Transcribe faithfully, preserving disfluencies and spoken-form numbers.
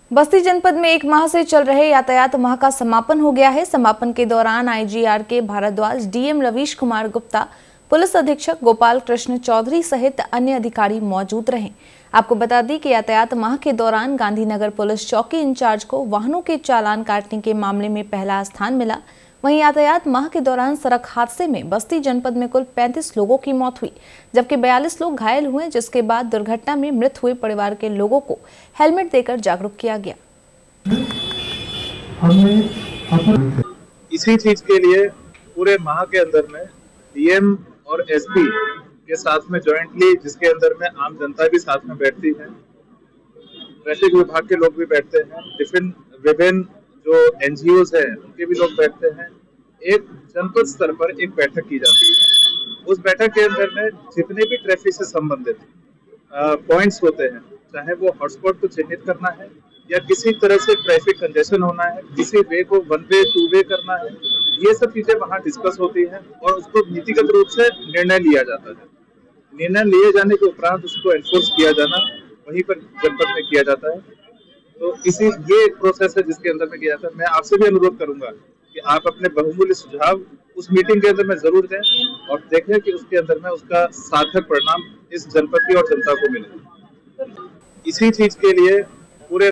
बस्ती जनपद में एक माह से चल रहे यातायात माह का समापन हो गया है। समापन के दौरान आईजीआर के भारद्वाज, डीएम रवीश कुमार गुप्ता, पुलिस अधीक्षक गोपाल कृष्ण चौधरी सहित अन्य अधिकारी मौजूद रहे। आपको बता दें कि यातायात माह के दौरान गांधीनगर पुलिस चौकी इंचार्ज को वाहनों के चालान काटने के मामले में पहला स्थान मिला। वहीं यातायात माह के दौरान सड़क हादसे में बस्ती जनपद में कुल पैंतीस लोगों की मौत हुई, जबकि बयालीस लोग घायल हुए, जिसके बाद दुर्घटना में मृत हुए परिवार के लोगों को हेलमेट देकर जागरूक किया गया। इसी चीज के लिए पूरे माह के अंदर में डीएम और एसपी के साथ में जॉइंटली, जिसके अंदर में आम जनता भी साथ में बैठती है, ट्रैफिक विभाग के लोग भी बैठते हैं, विभिन्न विभिन्न जो एनजीओज हैं उनके भी लोग बैठते हैं। एक जनपद स्तर पर एक बैठक की जाती है। उस बैठक के अंदर में जितने भी ट्रैफिक से संबंधित पॉइंट्स होते हैं, चाहे वो हॉटस्पॉट को चिन्हित करना है या किसी तरह से ट्रैफिक कंजेशन होना है, किसी वे को वन वे टू वे करना है, ये सब चीजें वहाँ डिस्कस होती हैं और उसको नीतिगत रूप से निर्णय लिया जाता है। निर्णय लिए जाने के उपरांत उसको एनफोर्स किया जाना वहीं पर जनपद में किया जाता है। तो इसी ये एक प्रोसेस है जिसके अंदर में किया जाता है। मैं आपसे भी अनुरोध करूंगा कि आप अपने बहुमूल्य सुझाव उस मीटिंग के अंदर में जरूर दें और देखें कि उसके अंदर में उसका सार्थक परिणाम इस जनपद की और जनता को मिले। इसी चीज के लिए